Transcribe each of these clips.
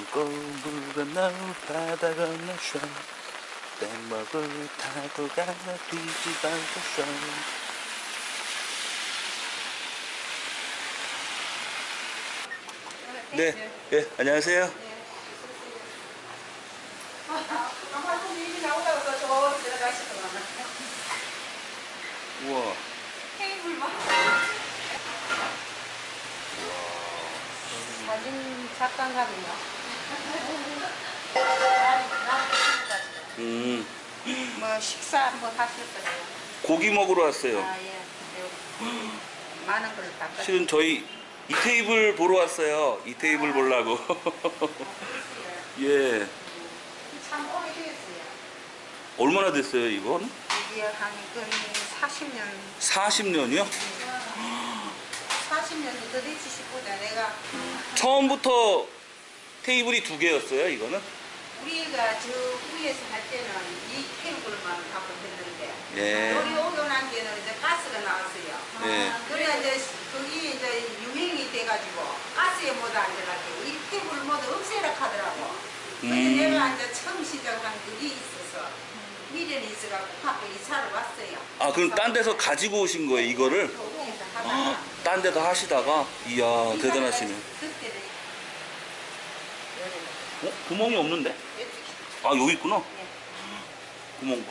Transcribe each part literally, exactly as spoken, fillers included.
넘고 물 건너 바다 건너 쇼 뗏목을 타고 가는 뒤집어져 쇼. 네, 예, 안녕하세요. 우와. 테이블 봐. 사진 작가인가? 음. 뭐 식사 한번 하실 거예요? 고기 먹으러 왔어요. 아 예. 많은 걸 닦아. 실은 저희 이 테이블 보러 왔어요. 이 테이블 보려고. 예. 참 오래됐어요. 얼마나 됐어요, 이건? 이게 한 거의 사십 년. 사십 년이요? 사십 년도 더 됐지 싶보다 내가 처음부터 테이블이 두 개였어요, 이거는? 우리가 저 위에서 할 때는 이 테이블만 갖고 했는데 예. 여기 오고 난 뒤에는 이제 가스가 나왔어요. 예. 그래 이제 거기 이제 유행이 돼가지고 가스에 못 앉아가지고 이 테이블 모두 없애라 하더라고. 근데 음. 내가 이제 처음 시작한 그게 있어서 미련이 있어갖고 갖고 이사를 왔어요. 아, 그럼 딴 데서 가지고 오신 거예요, 이거를? 저 위에서 하다가 딴 데서 하시다가? 이야, 대단하시네. 그때는 어? 구멍이 없는데? 아, 여기 있구나. 구멍 봐.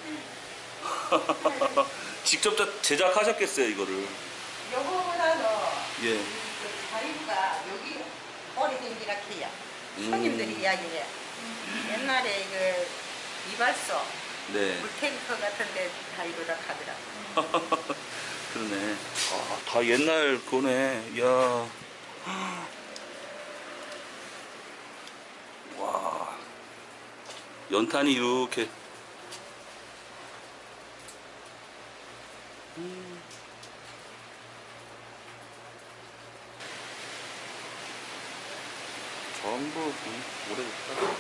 직접 자- 제작하셨겠어요, 이거를. 요거보다도 예. 그 자리가 여기 오래된 지라 해요. 음. 손님들이 이야기해요. 옛날에 이거 이발소, 네. 물탱커 같은데 다 이거다 하더라고. 그러네. 아, 다 옛날 거네. 이야. 와. 연탄이 이렇게. 음. 전부 음, 오래됐다.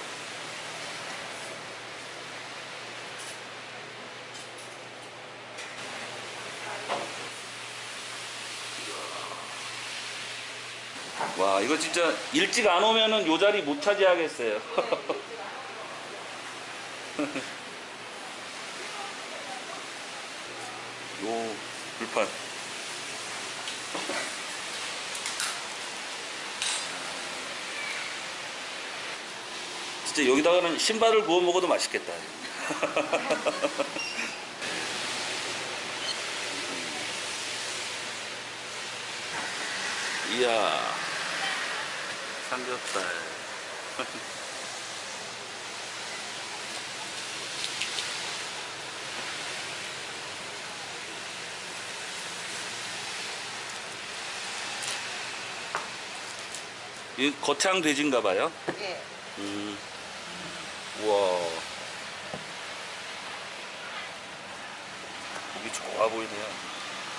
와, 이거 진짜 일찍 안 오면은 요 자리 못 차지하겠어요. 요 불판. 진짜 여기다가는 신발을 구워 먹어도 맛있겠다. 이야, 삼겹살. 이 거창 돼지인가 봐요. 예. 음. 우와. 이게 좋아 보이네요.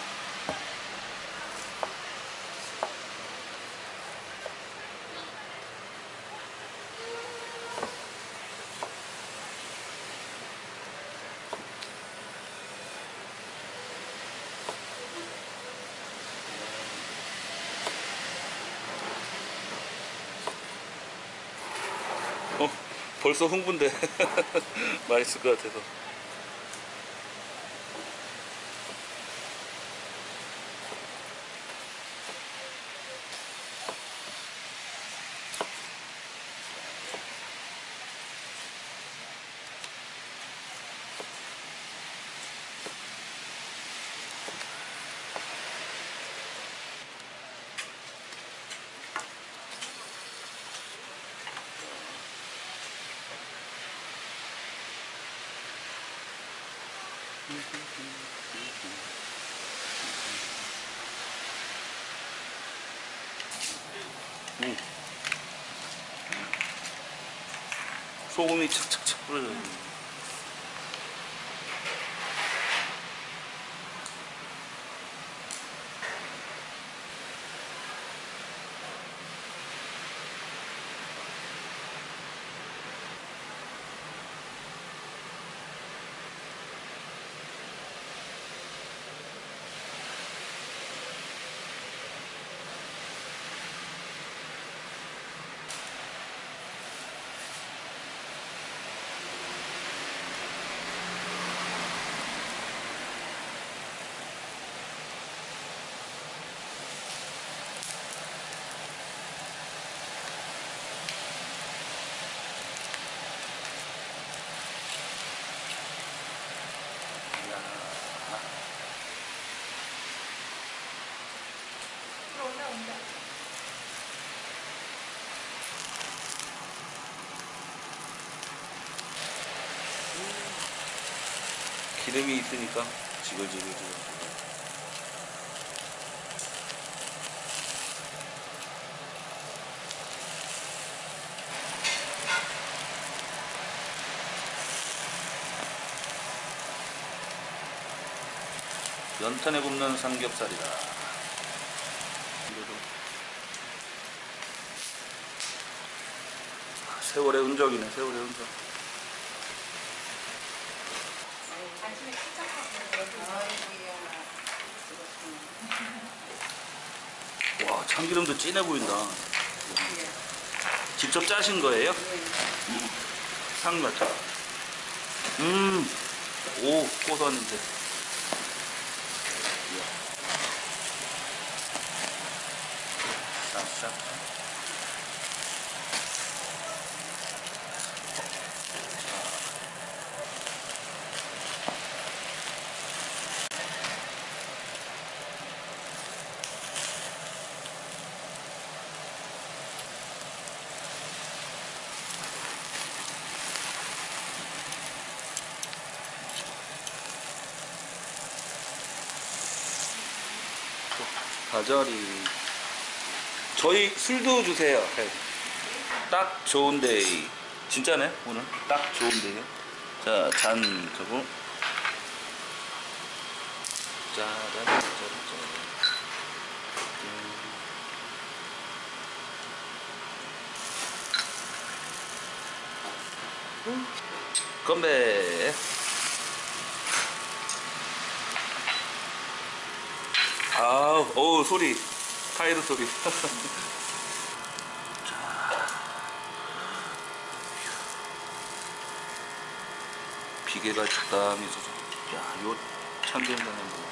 어, 벌써 흥분돼. 맛있을 것 같아서. 음. 소금이 착착착 뿌려져 있네. 기름이 있으니까 지글지글지글. 연탄에 굽는 삼겹살이다. 이거도 아, 세월의 흔적이네. 세월의 흔적. 와, 참기름도 진해 보인다. 직접 짜신 거예요? 상 같아. 음, 오, 고소한 냄새. 싹싹. 가자리. 저희 술도 주세요. 네. 딱 좋은데. 진짜네 오늘 딱 좋은데요. 자, 잔 저거. 짜잔 짜잔 짜잔. 건배. 아우, 어우, 소리. 타이르 소리. 자, 비계가 적당히 있어서. 야, 요 참기름장에 한번.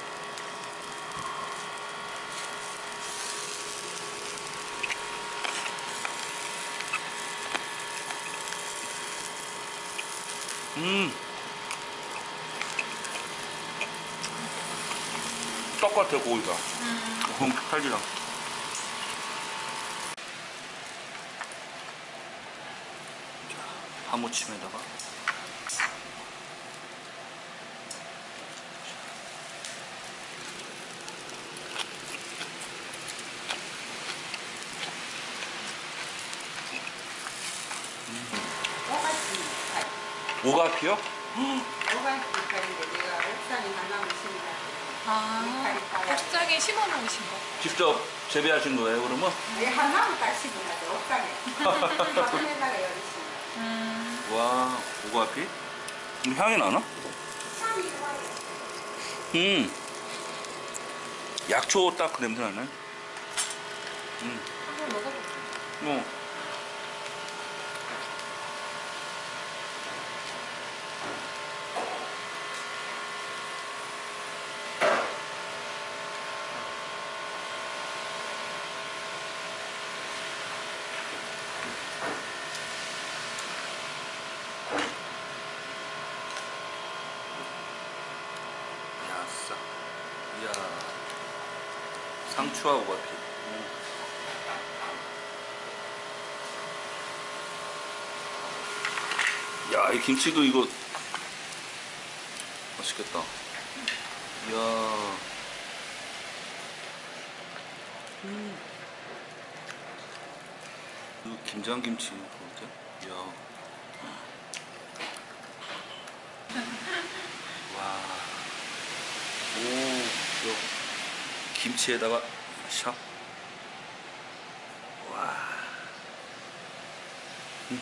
음. 똑같아, 고기가. 음. 칼지랑. 자, 한무침에다가. 오가피요? 오가피 이파리인데 내가 옥상에 하나만 심으라. 아, 옥상에 심어 놓으신 거? 직접 재배하신 거예요, 그러면? 내 하나만 딱 심어놔. 옥상에. 화분에다가 여기 심어. 음. 와, 오가피? 음, 향이 나나? 향이 좋아요. 음. 약초 딱 그 냄새 나네. 음. 한번 먹어볼게요. 뭐. 야싸. 이야. 상추와 오가피. 야, 이 김치도 이거 맛있겠다. 이야. 음. 이거 김장김치 어때? 이야. 와. 오, 요 김치에다가 샥. 와. 음.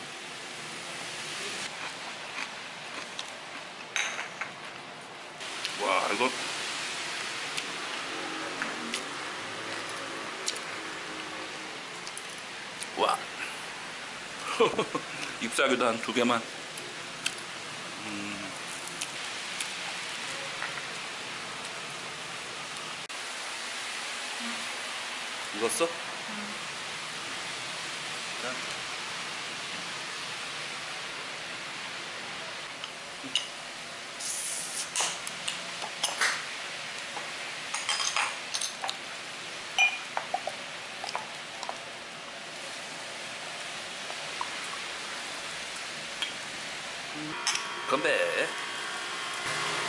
와, 이거 와. 잎사귀도 한 두 개만. 음. 익었어? 음. 자. 건배.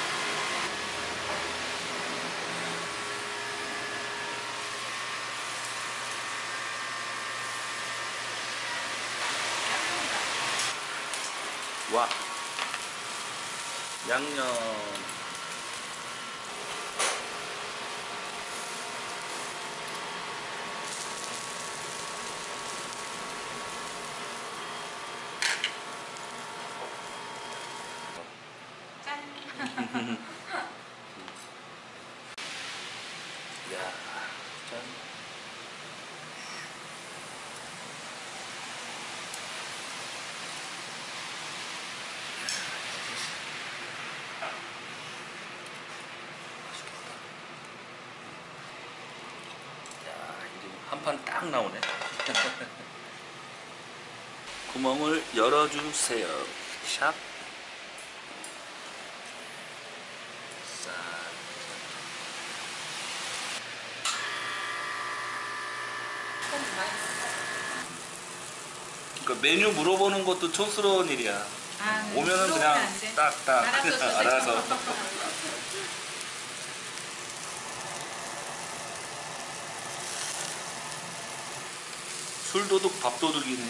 와. 양념. 짠. 야, 짠. 한 판 딱 나오네. 구멍을 열어주세요. 샵. 싹. 그러니까 메뉴 물어보는 것도 촌스러운 일이야. 아, 오면은 물어보면 그냥 안 돼. 딱딱 알아서 알아서. 술도둑 밥도둑이네.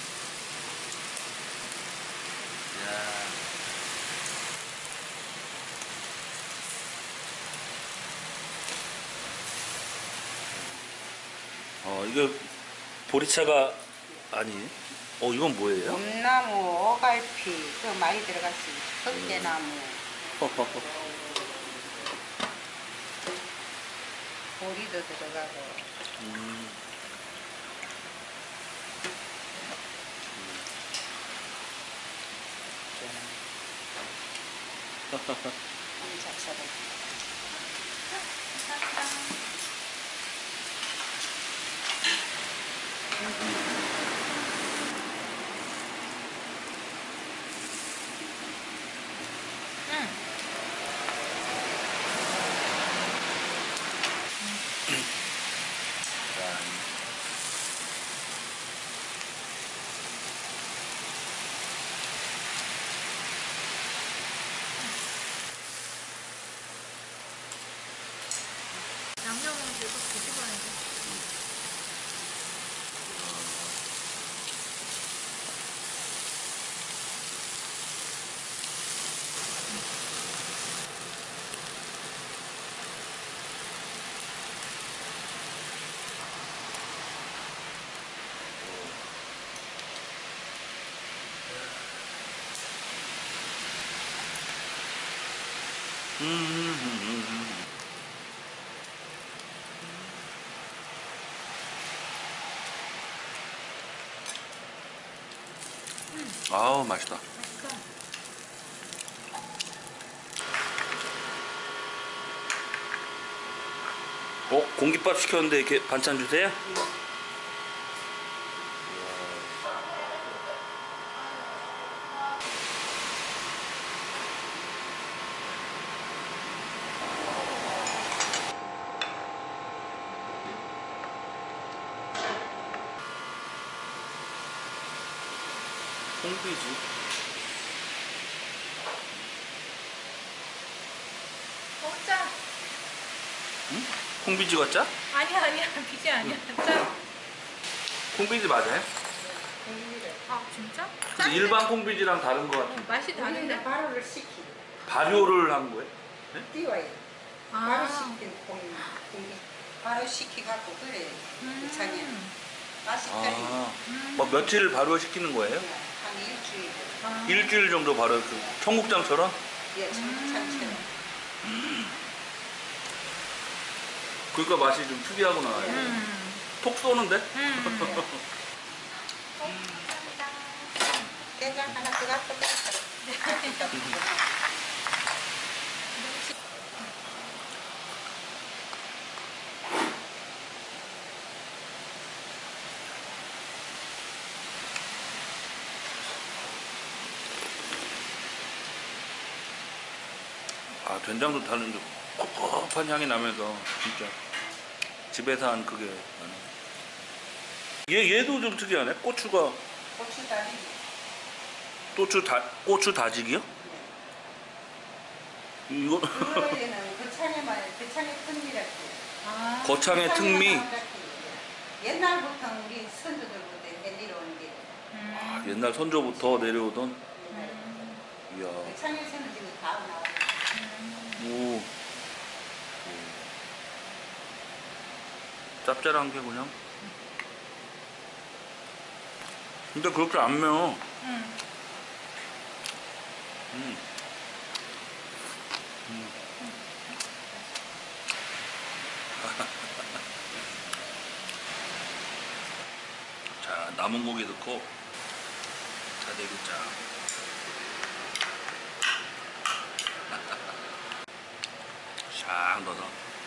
야. 어, 이거 보리차가 아니. 어, 이건 뭐예요? 엄나무, 오갈피 또 많이 들어갔습니다. 석대나무, 보리도 들어가고. 음. 작사를. 양념은 계속 드시고 해야 돼. 음. 아우 맛있다. 어? 공깃밥 시켰는데 이렇게 반찬 주세요? 홍비지. 어, 짜. 응? 콩비지가 짜? 아니야, 아니야. 비지 아니야. 짜. 콩비지 맞아요? 아, 진짜? 근데 일반 콩비지랑 다른 거 어, 같은데. 맛이 다른데? 발효를 시키. 발효를 한 거예요? 띄워야 돼. 아. 발효시킨 콩, 공기. 발효시키갖고 그래. 음. 장에 맛이 떨리. 아, 음. 뭐 며칠 발효시키는 거예요? 한 일주일. 아. 일주일 정도 발효, 그 청국장처럼? 예, 청국장처럼. 그러니까 맛이 좀 특이하구나. 음. 톡 쏘는데? 음. 된장 하나 더 갖고 아, 된장도 다른데 텁텁한 향이 나면서 진짜 집에서 한 그게 나네. 얘, 얘도 좀 특이하네. 고추가 고추 다리. 고추 다 고추 다지기요? 이거 그거에는 거창에만 거창의 특미랄게. 아. 거창의 특미. 옛날부터 우리 선조들부터 내려오는 게. 음. 아, 옛날 선조부터 내려오던 음. 이야. 창에서는 지금 다 나와. 오. 오. 짭짤한 게 그냥. 근데 그렇게 안 매워. 응. 음. 음. 자, 남은 고기 넣고 다대기장. 샥 넣어서